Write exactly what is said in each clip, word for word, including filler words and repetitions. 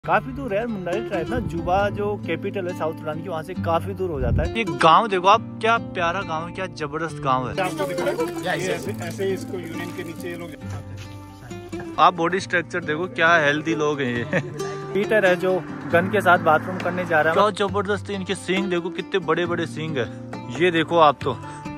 काफी दूर है मुंडारी ट्राइब ना, जुबा जो कैपिटल है साउथ सुडान की, वहाँ से काफी दूर हो जाता है। ये गांव देखो आप, क्या प्यारा गांव है, क्या जबरदस्त गांव है। ऐसे इसको यूनियन के नीचे लोग, आप बॉडी स्ट्रक्चर देखो, क्या हेल्दी लोग हैं ये। पीटर है जो गन के साथ बाथरूम करने जा रहा है। क्या जबरदस्त, इनके सींग देखो कितने बड़े बड़े सींग है, ये देखो आप तो।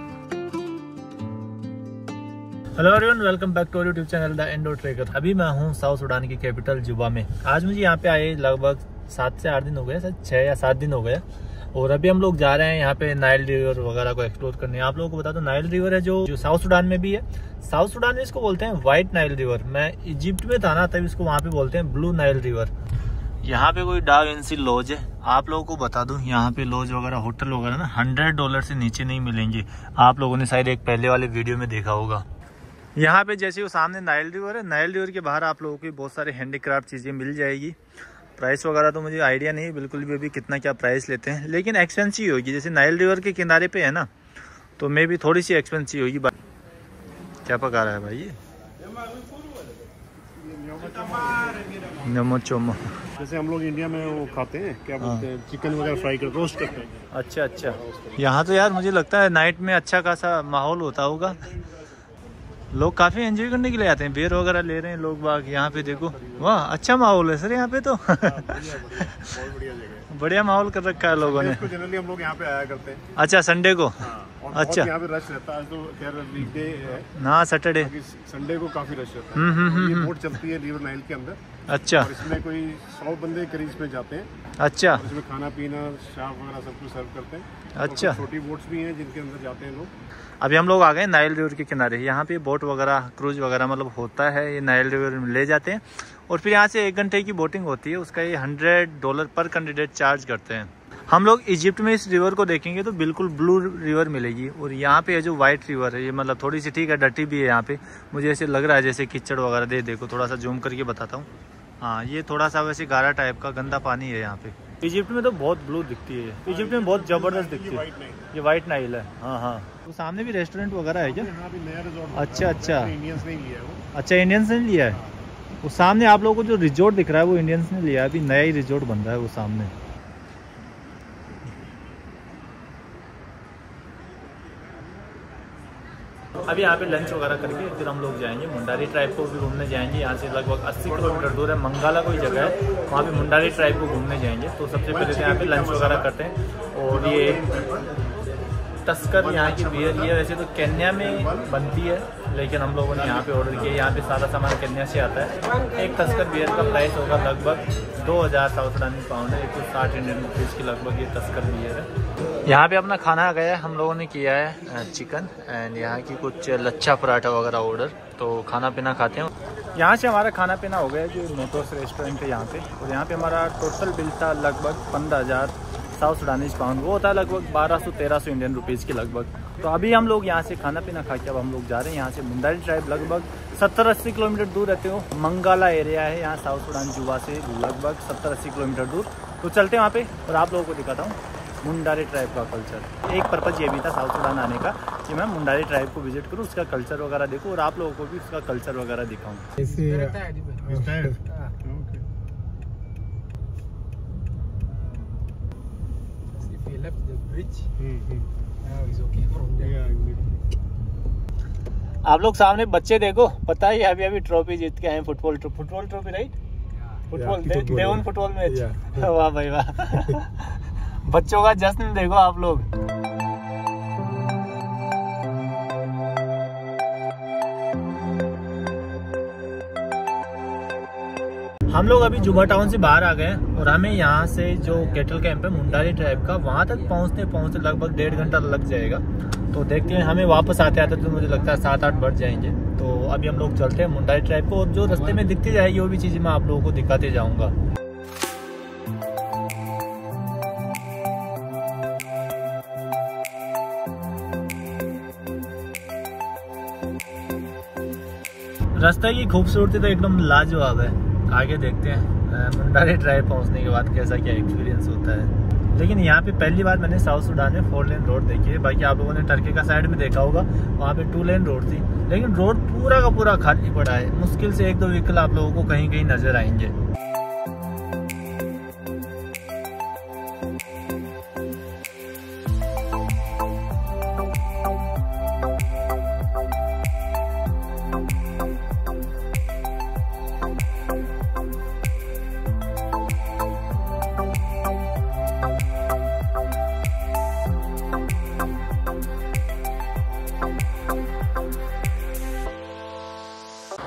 Hello everyone, welcome back to YouTube channel the Indo trekker. अभी मैं हूँ साउथ सुडान की कैपिटल जुबा में। आज मुझे यहाँ पे आए लगभग सात से आठ दिन हो गए, छः या सात दिन हो गए। और अभी हम लोग जा रहे हैं यहाँ पे नाइल रिवर वगैरह को एक्सप्लोर करने। आप लोगों को बता दो, नाइल रिवर है जो जो साउथ सुडान में भी है। साउथ सुडान में इसको बोलते हैं व्हाइट नाइल रिवर। मैं इजिप्ट में था ना, तब इसको वहाँ पे बोलते हैं ब्लू नाइल रिवर। यहाँ पे कोई डा विंसी लॉज है। आप लोगों को बता दूं, यहाँ पे लॉज वगैरह होटल वगैरह ना हंड्रेड डॉलर से नीचे नहीं मिलेंगे। आप लोगों ने शायद एक पहले वाले वीडियो में देखा होगा। यहाँ पे जैसे वो सामने नाइल रिवर है, नाइल रिवर के बाहर आप लोगों की बहुत सारे हैंडीक्राफ्ट चीज़ें मिल जाएगी। प्राइस वगैरह तो मुझे आइडिया नहीं बिल्कुल भी अभी कितना क्या प्राइस लेते हैं, लेकिन एक्सपेंसिव होगी। जैसे नाइल रिवर के किनारे पे है ना, तो मे भी थोड़ी सी एक्सपेंसिव होगी। क्या पका रहा है भाई ये? नमो चोमो, जैसे हम लोग इंडिया में वो खाते हैं, क्या बोलते हैं, चिकन वगैरह फ्राई कर रोस्ट करते हैं। अच्छा अच्छा, यहाँ तो यार मुझे लगता है नाइट में अच्छा खासा माहौल होता होगा। लोग काफी एंजॉय करने के लिए आते हैं, बियर वगैरह ले रहे हैं लोग बाग। यहाँ पे देखो, वाह अच्छा माहौल है सर यहाँ पे तो। बहुत बढ़िया जगह, बढ़िया माहौल कर रखा है लोगों ने। जनरली हम लोग यहाँ पे आया करते हैं। अच्छा, संडे को? और अच्छा, यहाँ पे रश रहता है। तो खैर वीकडे है ना, सैटरडे, संडे को काफी रश रहता हम्म, हम्म, है। ये हम्म। बोट चलती है रिवर नाइल के अंदर। अच्छा, और इसमें कोई सौ बंदे करीब इसमें जाते हैं। अच्छा, इसमें खाना पीना शाप वगैरह सब कुछ सर्व करते हैं। अच्छा, छोटी बोट्स भी हैं जिनके अंदर जाते हैं लोग। अभी हम लोग आ गए नाइल रिवर के किनारे। यहाँ पे बोट वगैरह क्रूज वगैरह मतलब होता है, ये नाइल रिवर में ले जाते हैं। और फिर यहाँ से एक घंटे की बोटिंग होती है, उसका ये हंड्रेड डॉलर पर कैंडिडेट चार्ज करते हैं। हम लोग इजिप्ट में इस रिवर को देखेंगे तो बिल्कुल ब्लू रिवर मिलेगी। और यहाँ पे जो व्हाइट रिवर है, ये मतलब थोड़ी सी ठीक है, डर्टी भी है। यहाँ पे मुझे ऐसे लग रहा है जैसे कीचड़ वगैरह। दे देखो, थोड़ा सा जूम करके बताता हूँ। हाँ, ये थोड़ा सा वैसे गारा टाइप का गंदा पानी है यहाँ पे। इजिप्ट में तो बहुत ब्लू दिखती है, इजिप्ट में बहुत जबरदस्त दिखती है। ये व्हाइट नाइल है। हाँ हाँ, तो सामने भी रेस्टोरेंट वगैरह है क्या? यहाँ भी नया रिजॉर्ट। अच्छा अच्छा, इंडियंस ने लिया है वो। अच्छा, इंडियंस ने लिया है। वो सामने आप लोगों को जो रिजॉर्ट दिख रहा है वो इंडियंस ने लिया है। अभी नया ही रिजॉर्ट बन रहा है वो सामने। अभी यहाँ पे लंच वगैरह करके फिर हम लोग जाएंगे मुंडारी ट्राइब को भी घूमने जाएंगे। यहाँ से लगभग अस्सी किलोमीटर दूर है, मंगाला कोई जगह है, वहाँ पे मुंडारी ट्राइब को घूमने जाएंगे। तो सबसे पहले तो यहाँ पे लंच वगैरह करते हैं। और ये तस्कर यहाँ की बियर, ये वैसे तो केन्या में बनती है, लेकिन हम लोगों ने यहाँ पे ऑर्डर किया। यहाँ पे सारा सामान केन्या से आता है। एक तस्कर बियर का प्राइस होगा लगभग दो हज़ार साउथ सुडानी पाउंड है, एक सौ साठ इंडियन रुपीज़ की लगभग ये तस्कर बियर है। यहाँ पे अपना खाना आ गया है, हम लोगों ने किया है चिकन एंड यहाँ की कुछ लच्छा पराठा वगैरह ऑर्डर। तो खाना पीना खाते हैं। यहाँ से हमारा खाना पीना हो गया जो मोटोस रेस्टोरेंट है यहाँ पे। और यहाँ पे हमारा टोटल बिल था लगभग पंद्रह हज़ार साउथ सुडानीज पाउंड। वो होता है लगभग बारह सौ तेरह सौ इंडियन रुपीज़ के लगभग। तो अभी हम लोग यहाँ से खाना पीना खा के अब हम लोग जा रहे हैं यहाँ से मुंडारी ट्राइब। लगभग सत्तर अस्सी किलोमीटर दूर रहते हो, मंगाला एरिया है यहाँ साउथ सुडान जुबा से, लगभग सत्तर अस्सी किलोमीटर दूर। तो चलते हैं वहाँ पे और आप लोगों को दिखाता हूँ मुंडारी ट्राइब का कल्चर। एक पर्पज़ ये भी था साउथ सुडान आने का कि मैं मुंडारी ट्राइब को विजिट करूँ, उसका कल्चर वगैरह देखूँ और आप लोगों को भी उसका कल्चर वगैरह दिखाऊँ। आप लोग सामने बच्चे देखो, पता ही अभी अभी ट्रॉफी जीत के आए, football football trophy, right? Football देवन फुटबॉल मैच। वाह भाई वाह। बच्चों का जश्न देखो आप लोग। हम लोग अभी जुबा टाउन से बाहर आ गए और हमें यहाँ से जो कैटल कैंप है मुंडारी ट्राइब का, वहाँ तक पहुँचते पहुँचते लगभग डेढ़ घंटा लग जाएगा। तो देखते हैं, हमें वापस आते आते तो मुझे लगता है सात आठ बढ़ जाएंगे। तो अभी हम लोग चलते हैं मुंडारी ट्राइब को और जो रास्ते में दिखती जाएगी वो भी चीज़ें मैं आप लोगों को दिखाते जाऊँगा। रास्ते की खूबसूरती तो एकदम लाजवाब है। आगे देखते हैं मुंडारी ट्राइब पहुंचने के बाद कैसा क्या एक्सपीरियंस होता है। लेकिन यहाँ पे पहली बार मैंने साउथ सुडान में फोर लेन रोड देखी है। बाकी आप लोगों ने टर्की का साइड में देखा होगा, वहाँ पे टू लेन रोड थी, लेकिन रोड पूरा का पूरा खाली पड़ा है। मुश्किल से एक दो व्हीकल आप लोगों को कहीं कहीं नजर आएंगे।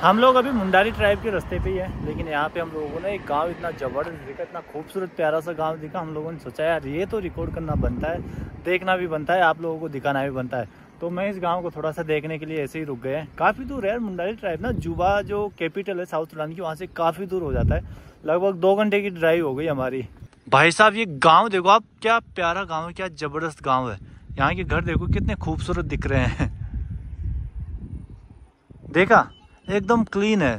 हम लोग अभी मुंडारी ट्राइब के रास्ते पे ही है, लेकिन यहाँ पे हम लोगों को ना एक गांव इतना ज़बरदस्त दिखा, इतना खूबसूरत प्यारा सा गांव दिखा। हम लोगों ने सोचा यार ये तो रिकॉर्ड करना बनता है, देखना भी बनता है, आप लोगों को दिखाना भी बनता है। तो मैं इस गांव को थोड़ा सा देखने के लिए ऐसे ही रुक गए हैं। काफ़ी दूर है मुंडारी ट्राइब ना, जुबा जो कैपिटल है साउथ सुडान की, वहाँ से काफ़ी दूर हो जाता है, लगभग दो घंटे की ड्राइव हो गई हमारी। भाई साहब ये गाँव देखो आप, क्या प्यारा गाँव है, क्या ज़बरदस्त गाँव है। यहाँ के घर देखो कितने खूबसूरत दिख रहे हैं, देखा एकदम क्लीन है।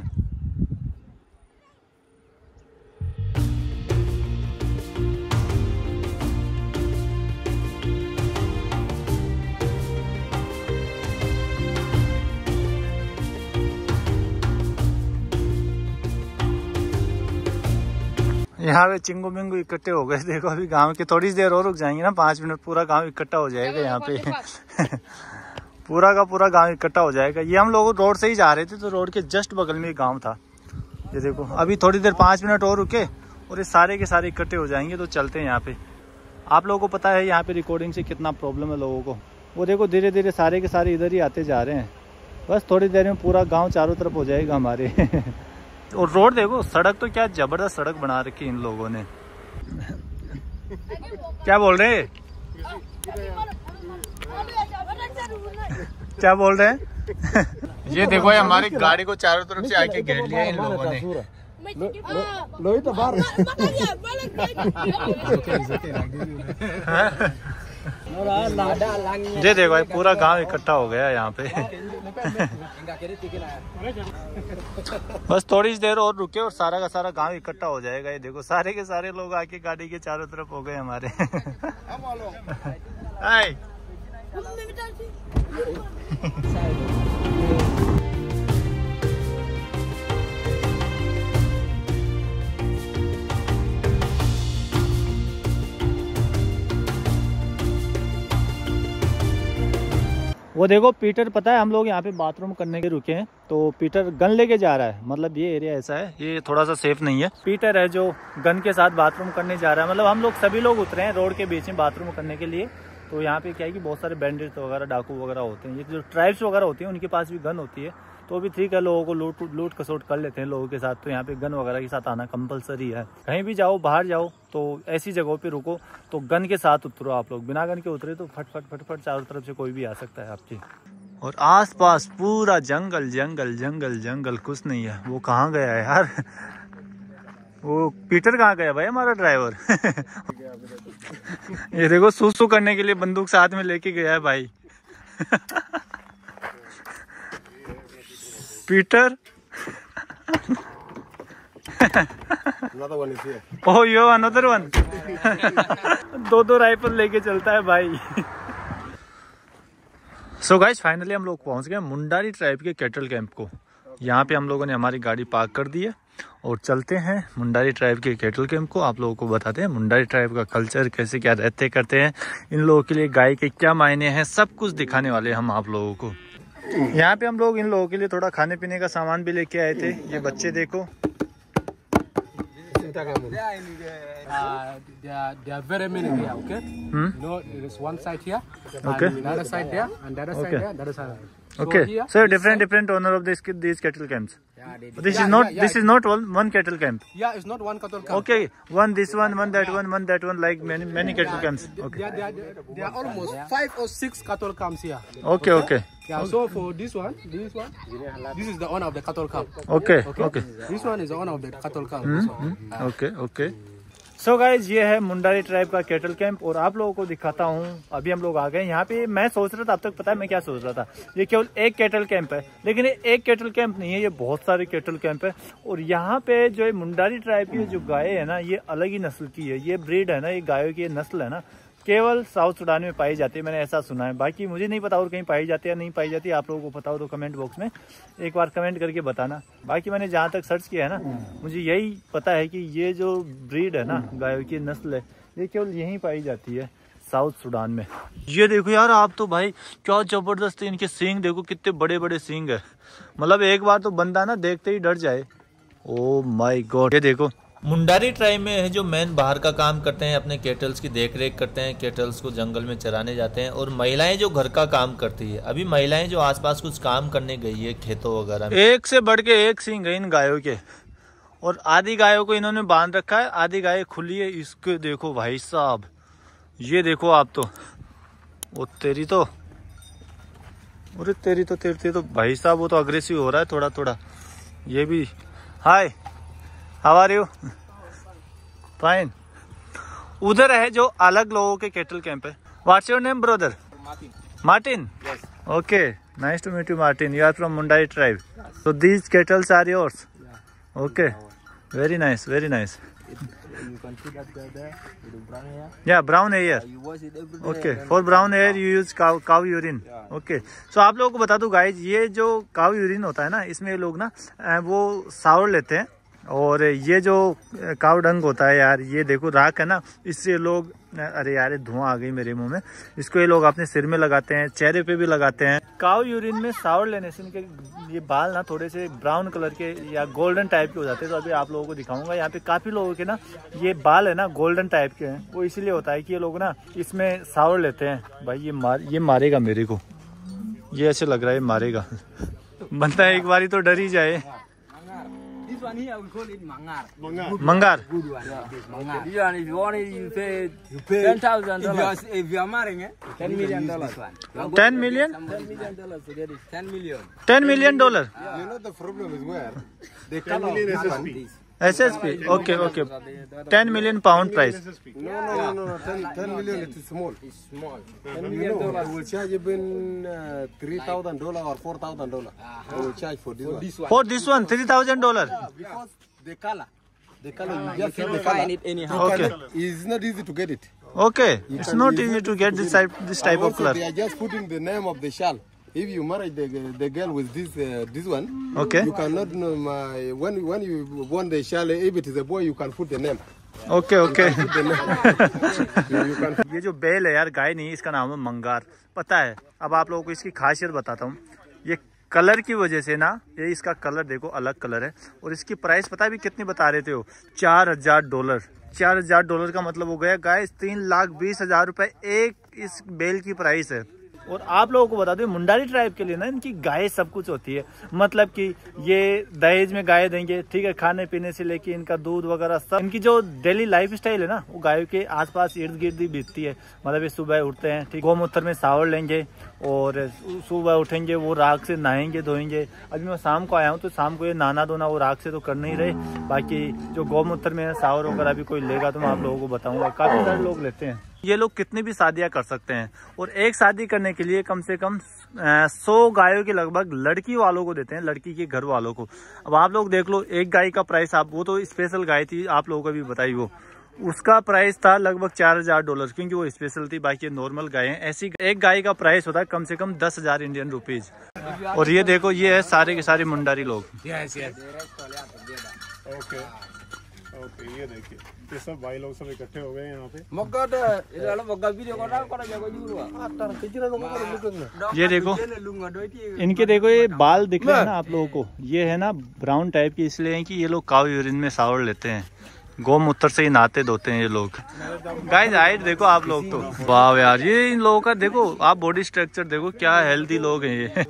यहाँ पे चिंगू मिंगू इकट्ठे हो गए, देखो अभी गांव के थोड़ी देर और रुक जाएंगे ना, पाँच मिनट पूरा गांव इकट्ठा हो जाएगा यहाँ पे पूरा का पूरा गांव इकट्ठा हो जाएगा। ये हम लोग रोड से ही जा रहे थे, तो रोड के जस्ट बगल में गांव था। ये देखो अभी थोड़ी देर पाँच मिनट और रुके और ये सारे के सारे इकट्ठे हो जाएंगे, तो चलते हैं यहाँ पे। आप लोगों को पता है यहाँ पे रिकॉर्डिंग से कितना प्रॉब्लम है लोगों को। वो देखो धीरे धीरे सारे के सारे इधर ही आते जा रहे हैं, बस थोड़ी देर में पूरा गाँव चारों तरफ हो जाएगा हमारे और रोड देखो, सड़क तो क्या जबरदस्त सड़क बना रखी इन लोगों ने। क्या बोल रहे हैं, क्या बोल रहे हैं ये देखो ये हमारी गाड़ी को चारों तरफ से आके घेर लिया इन लोगों ने। ये देखो भाई पूरा गांव इकट्ठा हो गया यहाँ पे बस थोड़ी देर और रुके और सारा का सारा गांव इकट्ठा हो जाएगा। ये देखो सारे के सारे लोग आके गाड़ी के चारों तरफ हो गए हमारे वो देखो पीटर, पता है हम लोग यहाँ पे बाथरूम करने के रुके हैं, तो पीटर गन लेके जा रहा है। मतलब ये एरिया ऐसा है, ये थोड़ा सा सेफ नहीं है। पीटर है जो गन के साथ बाथरूम करने जा रहा है। मतलब हम लोग सभी लोग उतरे हैं रोड के बीच में बाथरूम करने के लिए। तो यहाँ पे क्या है कि बहुत सारे बैंडिट्स वगैरह, डाकू वगैरह होते हैं, ये जो ट्राइब्स वगैरह होती हैं उनके पास भी गन होती है। तो भी ठीक है, लोगों को लूट लूट खसोट कर लेते हैं लोगों के साथ। तो यहाँ पे गन वगैरह के साथ आना कंपलसरी है। कहीं भी जाओ, बाहर जाओ, तो ऐसी जगहों पे रुको तो गन के साथ उतरो। आप लोग बिना गन के उतरे तो फट फट फट फट चारों तरफ से कोई भी आ सकता है आपकी। और आसपास पूरा जंगल जंगल जंगल जंगल, कुछ नहीं है। वो कहाँ गया है यार, वो पीटर कहाँ गया भाई हमारा ड्राइवर ये देखो सुसु करने के लिए बंदूक साथ में लेके गया है भाई Peter oh yo another one दो दो राइफल लेके चलता है भाई। सो गाइस फाइनली हम लोग पहुंच गए मुंडारी ट्राइब के कैटल कैंप को। यहाँ पे हम लोगों ने हमारी गाड़ी पार्क कर दी है और चलते हैं मुंडारी ट्राइब के कैटल कैंप को। आप लोगों को बताते हैं मुंडारी ट्राइब का कल्चर, कैसे क्या रहते करते हैं, इन लोगों के लिए गाय के क्या मायने हैं, सब कुछ दिखाने वाले हम आप लोगों को। यहाँ पे हम लोग इन लोगों के लिए थोड़ा खाने पीने का सामान भी लेके आए थे। ये बच्चे देखो, okay, so different different owner of this these cattle camps. This is not this is not one one cattle camp. Yeah, it's not one cattle camp. Okay, one this one, one that one, one that one, like many many cattle camps. Okay. There, there, there are almost five or six cattle camps here. Okay, okay. Yeah. So for this one, this one, this is the owner of the cattle camp. Okay, okay. This one is the owner of the cattle camp. Hmm? Hmm? Okay, okay. So so guys ये है Mundari tribe का cattle camp और आप लोगों को दिखाता हूँ। अभी हम लोग आ गए यहाँ पे। मैं सोच रहा था, अब तक पता है मैं क्या सोच रहा था, ये केवल एक कैटल कैंप है, लेकिन ये एक कैटल कैंप नहीं है, ये बहुत सारे कैटल कैंप है। और यहाँ पे जो मुंडारी ट्राइब की जो गाय है ना, ये अलग ही नस्ल की है। ये ब्रीड है ना, ये गायों की नस्ल है ना, केवल साउथ सुडान में पाई जाती है, मैंने ऐसा सुना है। बाकी मुझे नहीं पता और कहीं पाई जाती है या नहीं पाई जाती है। आप लोगों को पता हो तो कमेंट बॉक्स में एक बार कमेंट करके बताना। बाकी मैंने जहाँ तक सर्च किया है ना, मुझे यही पता है कि ये जो ब्रीड है ना, गायों की नस्ल है, ये केवल यहीं पाई जाती है साउथ सुडान में। ये देखो यार आप तो भाई क्या जबरदस्त है, इनके सींग देखो कितने बड़े बड़े सींग है। मतलब एक बार तो बंदा ना देखते ही डर जाए। ओ माय गॉड, ये देखो मुंडारी ट्राइब में जो मैन बाहर का काम करते हैं, अपने केटल्स की देख रेख करते हैं, केटल्स को जंगल में चराने जाते हैं, और महिलाएं जो घर का काम करती है। अभी महिलाएं जो आसपास कुछ काम करने गई है खेतों वगैरह में। एक से बढ़ के एक सींग है इन गायों के, और आधी गायों को इन्होंने बांध रखा है, आधी गाय खुली है। इसके देखो भाई साहब, ये देखो आप तो, वो तेरी तो, अरे तेरी तो तेरी, तेरी तो भाई साहब, वो तो अग्रेसिव हो रहा है थोड़ा थोड़ा। ये भी hi, how are you? Fine. उधर है जो अलग लोगों के केटल कैंप है। What's your name brother? Martin. Martin? Yes. Okay, nice to meet you Martin. You are from Mundari tribe, so these cattles are yours? Okay, very nice, very nice. You can see that guy there with the brown hair. Yeah, brown hair. You wash it every day. Okay, for brown hair you use cow cow urine. Okay, so आप लोगों को बता दूं guys, ये जो काव urine होता है ना, इसमें लोग ना वो सावर लेते हैं, और ये जो काव डंग होता है यार, ये देखो राख है ना, इससे लोग, अरे यार धुआं आ गई मेरे मुंह में, इसको ये लोग अपने सिर में लगाते हैं, चेहरे पे भी लगाते हैं। काव यूरिन में सावर लेने से इनके ये बाल ना थोड़े से ब्राउन कलर के या गोल्डन टाइप के हो जाते हैं। तो अभी आप लोगों को दिखाऊंगा, यहाँ पे काफी लोगों के ना ये बाल है ना गोल्डन टाइप के हैं। वो इसीलिए होता है कि ये लोग ना इसमें सावर लेते हैं। भाई ये मार ये मारेगा मेरे को, ये ऐसे लग रहा है मारेगा। बनता है एक बारी तो डर ही जाए। This one here we call it mangar. Mangar. Mangar. Good one. Yeah. This mangar. This one, if you want it, you pay, you pay ten thousand dollars. If you are, if you are marrying it, ten million dollars. ten million? Ten million dollars to get it. Ten million. ten million dollar? You know the problem is where they ten million S S P. S S P? Okay, okay. ten million pound price. No, no, no, no, no. ten, ten million it is small. It's small. Ten million dollars. They will charge even uh, three thousand dollars or four thousand dollars. They will charge for this one. This one. For this one, three thousand dollar. Because the color, the color, you just see You the can color. find it anyhow. Okay. It's not easy to get it. Okay, it's not easy to get this type this type And of also color. they are just putting the name of the shell. If you marry the the girl with this uh, this one, Okay. you cannot know my, when when you want the shell. If it is a boy, you can put the name. Okay okay. You, you can. ये जो बैल है यार, गाय नहीं, इसका नाम है मंगार। पता है, अब आप लोगों को इसकी खासियत बताता हूँ। ये कलर की वजह से ना, ये इसका कलर देखो अलग कलर है, और इसकी प्राइस पता है भी कितनी बता रहे थे वो? चार हजार डॉलर। चार हजार डॉलर का मतलब हो गया गाइस तीन लाख बीस हजार रुपए एक इस बैल की प्राइस है। और आप लोगों को बता दें, मुंडारी ट्राइब के लिए ना इनकी गाय सब कुछ होती है। मतलब कि ये दहेज में गाय देंगे, ठीक है, खाने पीने से लेके इनका दूध वगैरह सब। इनकी जो डेली लाइफ स्टाइल है ना, वो गायों के आसपास इर्द गिर्द ही बीतती है। मतलब ये सुबह उठते हैं, ठीक, गौमूत्र में सावर लेंगे, और सुबह उठेंगे, वो राख से नहाएंगे धोएंगे। अभी मैं शाम को आया हूँ, तो शाम को ये नहाना धोना वो राख से तो कर नहीं रहे। बाकी जो गौमूत्र में सावर वगैरह भी कोई लेगा तो मैं आप लोगों को बताऊंगा। काफी सारे लोग लेते हैं। ये लोग कितनी भी शादियां कर सकते हैं, और एक शादी करने के लिए कम से कम सौ गायों के लगभग लड़की वालों को देते हैं, लड़की के घर वालों को। अब आप लोग देख लो, एक गाय का प्राइस, आप वो तो स्पेशल गाय थी, आप लोगों को भी बताई, वो उसका प्राइस था लगभग चार हजार डॉलर, क्योंकि वो स्पेशल थी। बाकी नॉर्मल गाय हैं। ऐसी एक गाय का प्राइस होता है कम से कम दस हजार इंडियन रुपीज। और ये देखो, ये है सारे के सारे मुंडारी लोग। Yes yes. ओके ओके, ये देखिए, ये सब भाई लोग सब इकट्ठे हो गए हैं यहाँ पे। Moga dah, ini adalah moga video kau dah kau dah jago juga. ये देखो, इनके देखो ये बाल दिख रहे हैं ना आप लोगों को, ये है ना ब्राउन टाइप के, इसलिए है कि ये लोग काव यूरिन में सावर लेते हैं, गौमूत्र से ही नहाते धोते हैं ये लोग। गाइस हाइट देखो आप लोग तो, वाह यार, ये इन लोगों का देखो आप बॉडी स्ट्रक्चर देखो, क्या हेल्दी लोग हैं ये।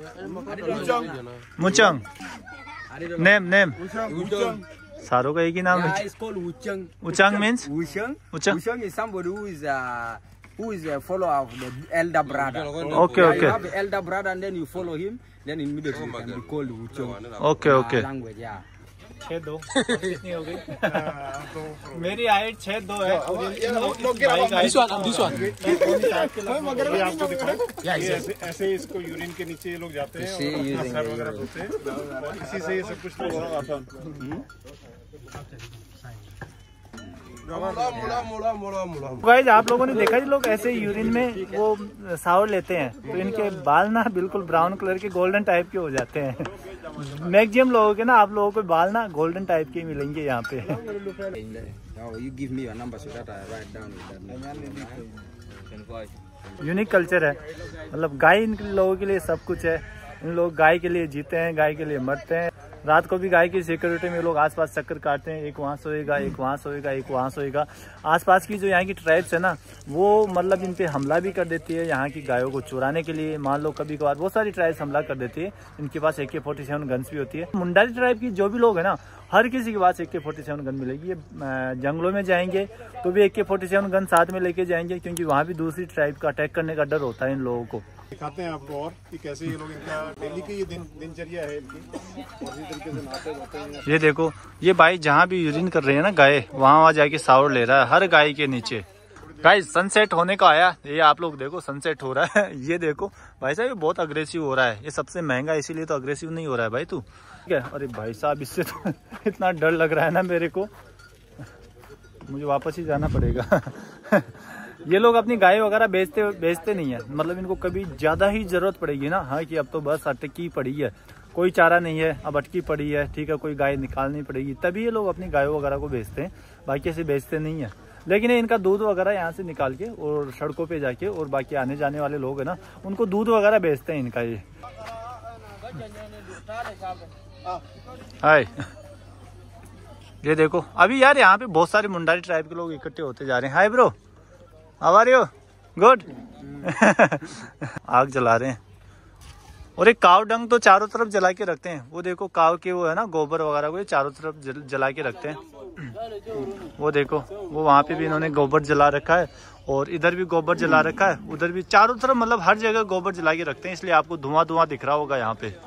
मुचंग नेम नेम सारों का एक ही नाम है। It's called Wuchang. Wuchang means Wuchang. Wuchang. Wuchang is somebody who is uh, who is a follower of the elder brother. Okay, Yeah, okay. You have the elder brother, and then you follow him. Then immediately you can be called Wuchang. Okay okay. Language, yeah. छह दो कितनी हो गई? मेरी height छह दो है। This one, this one. ये आपको दिख रहा है, ये ऐसे ऐसे इसको यूरिन के नीचे ये लोग जाते हैं See, और अपना using सर the वगैरह धोते हैं। इसी से ये सब कुछ तो होगा आसान। गाइस आप लोगों ने देखा, ये लोग ऐसे यूरिन में वो सावर लेते हैं, तो इनके बाल ना बिल्कुल ब्राउन कलर के गोल्डन टाइप के हो जाते हैं। मैक्सिमम लोगों के ना, आप लोगों को बाल ना गोल्डन टाइप के मिलेंगे यहाँ पे। Oh, you give me your number so that I write down that. Unique culture है। मतलब गाय इन लोगों के लिए सब कुछ है। इन लोग गाय के लिए जीते हैं, गाय के लिए मरते हैं। रात को भी गाय की सिक्योरिटी में लोग आसपास चक्कर काटते हैं, एक वहाँ सोएगा, एक वहाँ सोएगा, एक वहाँ सोएगा। आसपास की जो यहाँ की ट्राइब्स है ना, वो मतलब इन पे हमला भी कर देती है यहाँ की गायों को चुराने के लिए। मान लो कभी कभार बहुत सारी ट्राइब्स हमला कर देती है, इनके पास ए के फोर्टी सेवन गन्स भी होती है। मुंडारी ट्राइब की जो भी लोग है ना, हर किसी के पास ए के फोर्टी सेवन गन मिलेगी। ये जंगलों में जाएंगे तो भी ए के फोर्टी सेवन गन साथ में लेके जाएंगे, क्योंकि वहाँ भी दूसरी ट्राइब का अटैक करने का डर होता है इन लोगों को। दिखाते हैं आपको और कि कैसे ये लोग, इनका डेली की ये दिन दिनचर्या है इनकी, और इसी तरीके से नहाते धोते हैं। ये देखो, ये भाई जहाँ भी यूरिन कर रही है ना गाय, वहाँ वहाँ जाके शावर ले रहा है हर गाय के नीचे। गाइस सनसेट होने का आया, ये आप लोग देखो सनसेट हो रहा है। ये देखो भाई साहब, ये बहुत अग्रेसिव हो रहा है, ये सबसे महंगा इसीलिए तो अग्रेसिव नहीं हो रहा है भाई तू, ठीक है। अरे भाई साहब, इससे तो इतना डर लग रहा है ना मेरे को, मुझे वापस ही जाना पड़ेगा। ये लोग अपनी गाय वगैरह बेचते बेचते नहीं है, मतलब इनको कभी ज्यादा ही जरूरत पड़ेगी ना, हाँ कि अब तो बस अटकी पड़ी है, कोई चारा नहीं है, अब अटकी पड़ी है, ठीक है, कोई गाय निकालनी पड़ेगी, तभी ये लोग अपनी गायों वगैरह को बेचते हैं, बाकी ऐसे बेचते नहीं है। लेकिन इनका दूध वगैरह यहाँ से निकाल के और सड़कों पे जाके, और बाकी आने जाने वाले लोग है ना, उनको दूध वगैरह बेचते हैं इनका। ये हाय, ये देखो अभी यार यहाँ पे बहुत सारे मुंडारी ट्राइब के लोग इकट्ठे होते जा रहे हैं। Hi bro, how are you? Good. आग जला रहे हैं, और एक काव डंग तो चारों तरफ जला के रखते हैं। वो देखो काव के वो है ना गोबर वगैरह को ये चारों तरफ जल, जला के रखते हैं। वो देखो, वो वहाँ पे भी इन्होंने गोबर जला रखा है, और इधर भी गोबर जला रखा है, उधर भी, चारों तरफ मतलब हर जगह गोबर जला के रखते हैं, इसलिए आपको धुआं धुआं दिख रहा होगा यहाँ पे।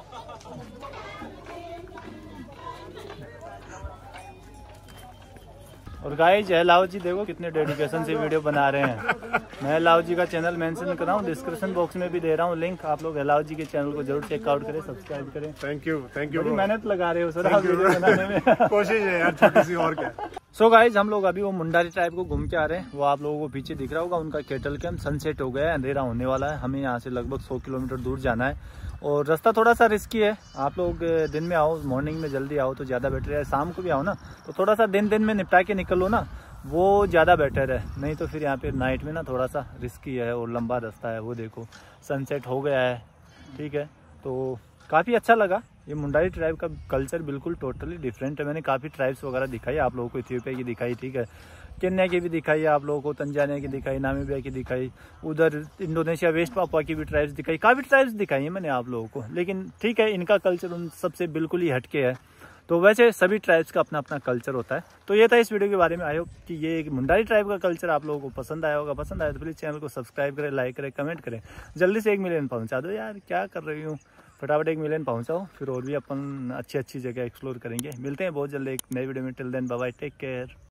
और गाइस जय लाओ जी, देखो कितने डेडिकेशन से वीडियो बना रहे हैं। मैं लाओ जी का चैनल मेंशन कर रहा हूँ, डिस्क्रिप्शन बॉक्स में भी दे रहा हूँ लिंक, आप लोग लाओ जी के चैनल को जरूर चेकआउट करें, सब्सक्राइब करें। Thank you, thank you. बड़ी मेहनत लगा रहे हो सर आप वीडियो बनाने में। कोशिश है यार छोटी सी, और क्या। सो गाइज हम लोग अभी वो मुंडारी ट्राइब को घूम के आ रहे हैं, वो आप लोगों को पीछे दिख रहा होगा उनका केटल कैंप। सनसेट हो गया है, अंधेरा होने वाला है, हमें यहाँ से लगभग सौ किलोमीटर दूर जाना है, और रास्ता थोड़ा सा रिस्की है। आप लोग दिन में आओ, मॉर्निंग में जल्दी आओ तो ज़्यादा बेटर है, शाम को भी आओ ना तो थोड़ा सा दिन दिन में निपटा के निकलो ना, वो ज़्यादा बेटर है। नहीं तो फिर यहाँ पे नाइट में ना थोड़ा सा रिस्की है और लंबा रास्ता है। वो देखो सनसेट हो गया है, ठीक है। तो काफ़ी अच्छा लगा। ये मुंडारी ट्राइब का कल्चर बिल्कुल टोटली डिफरेंट है। मैंने काफ़ी ट्राइब्स वगैरह दिखाई आप लोगों को, इथियोपिया की दिखाई, ठीक है, केन्या की भी दिखाई आप लोगों को, तंजानिया की दिखाई, नामीबिया की दिखाई, उधर इंडोनेशिया वेस्ट पापुआ की भी ट्राइब्स दिखाई, काफ़ी ट्राइब्स दिखाई है मैंने आप लोगों को। लेकिन ठीक है, इनका कल्चर उन सबसे बिल्कुल ही हटके है। तो वैसे सभी ट्राइब्स का अपना अपना कल्चर होता है। तो ये था इस वीडियो के बारे में। आई होप कि ये एक मुंडारी ट्राइब का कल्चर आप लोगों को पसंद आया होगा। पसंद आया तो प्लीज़ चैनल को सब्सक्राइब करें, लाइक करें, कमेंट करें। जल्दी से एक मिलियन पहुंचा दो यार, क्या कर रही हूँ, फटाफट एक मिलियन पहुंचाओ, फिर और भी अपन अच्छी अच्छी जगह एक्सप्लोर करेंगे। मिलते हैं बहुत जल्दी एक नई वीडियो में। Till then bye bye, take care.